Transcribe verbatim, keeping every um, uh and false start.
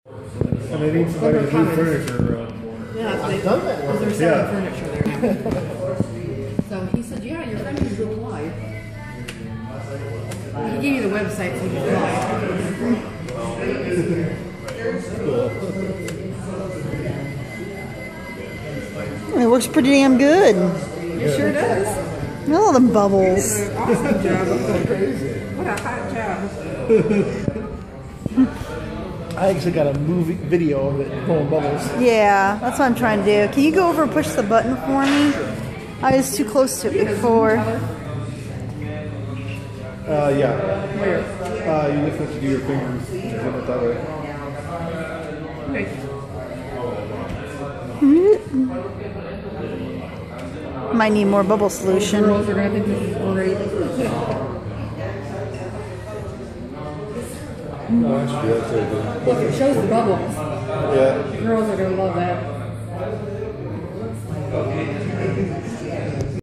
And they need somebody to move furniture around more. Yeah, I've done that. because they're selling Yeah. furniture there. So he said, yeah, your friend can apply. He gave you the website so you can apply. It looks pretty damn good. It sure does. Look at all the bubbles. Awesome job. What a hot job. I actually got a movie video of it blowing bubbles. Yeah, that's what I'm trying to do. Can you go over and push the button for me? I was too close to it before. Uh, yeah. Where? Uh, you just have to do your fingers to get it that way. Okay. Might need more bubble solution. Girls are going to think this is great. No, actually, that's very good. Look, it shows the bubbles. Yeah. The girls are going to love that.